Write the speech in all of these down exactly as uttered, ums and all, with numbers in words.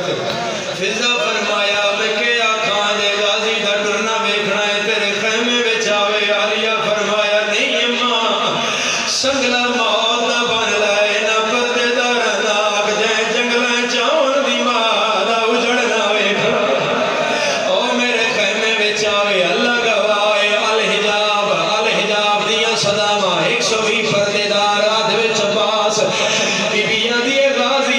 فضا فرمایا میں کہ آخان دے غازی دا ٹرنا ویکھنا ہے تیرے خیمے وچ آوے عالیہ فرمایا نہیں اماں سنگلا موت دا بن لائے نہ پردے دار ناک جائیں جنگلیں چاون دی ماں دا اجڑنا ویکھنا او میرے خیمے وچ آوے اللہ گواہ الحجاب الحجاب دیاں صدامہ ایک سو بھی پردے دار آدھ وچ عباس بی بیاں دیے غازی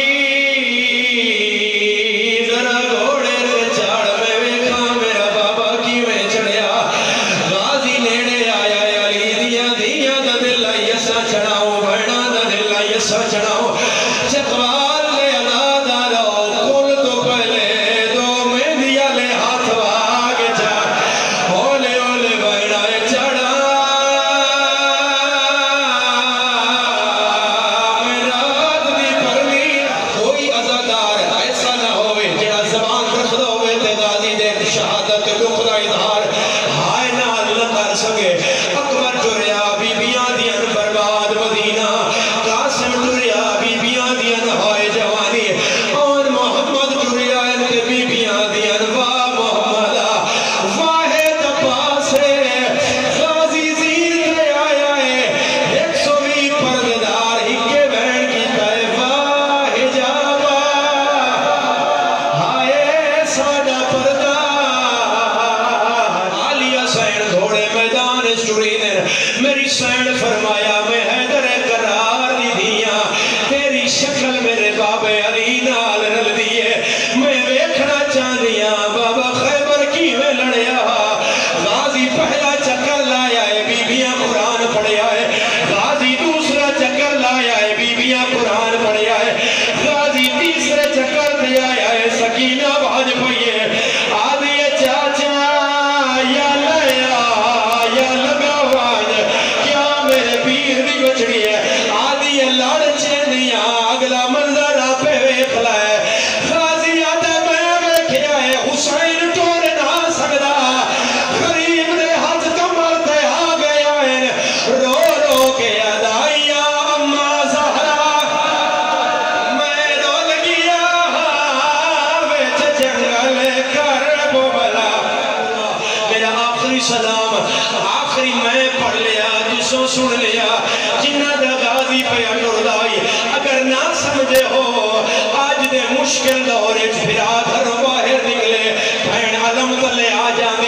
چڑھاؤ چکوال لے ادا دارو کل تو پہلے دو میں دیا لے ہاتھ واگ جا اولے اولے بینائے چڑھا میں رات دی پرلی کوئی عزادار ایسا نہ ہوئے جڑا زبان رکھ دو ہوئے تے غازی دے شہادت لکھنا اظہار ہائے نہ اللہ کر سکے اکبر جریا بی بیاں دیاں برباد مدینہ قاسم جریا بی بیاں دیاں ہائے جوانی اور محمد جریا ان کے بی بیاں دیاں واہ محمدہ واحد پاسے غازی زیر دے آیا ہے ایک سو بھی پردار ہی کے بہن کی کہے واہ جابا ہائے سادہ پردار عالیہ سین گھوڑے میدان اس جڑی نے میری سین فرمایا میں حیدر قرار دی دیا تیری شکل میرے باب علی نال رل دیئے میں ویکھنا چاندیا بابا خیبر کی میں لڑیا غازی پہلا چکر لایا ہے بی بیاں قرآن پڑھیا ہے غازی دوسرا چکر لایا ہے بی بیاں قرآن پڑھیا ہے غازی تیسرے چکر دے آیا ہے سکینہ بھاج پئیے آدھی چاچا یا لیا یا لگا واج کیا میرے پیر دی بچڑی ہے آدھی لڑ چینیاں اگلا منظر آپ ویکھ لائے غازی آدھا میں ویکھیا ہے حسین ٹور نہ سکدا غریب دے ہاتھ کمر تے آ گیا ہے رو رو کے ادائیا اماں زہرا میں رو لگیا وچ جنگل کر بولا میرا آخری سلام آخری میں پڑھ لیا جسوں سن لیا جنہ دا غازی پہ اٹردائی اگر نہ سمجھے ہو آج دے مشکل دورے پھرا گھر باہر نکلے بہن علم تلے آ جانا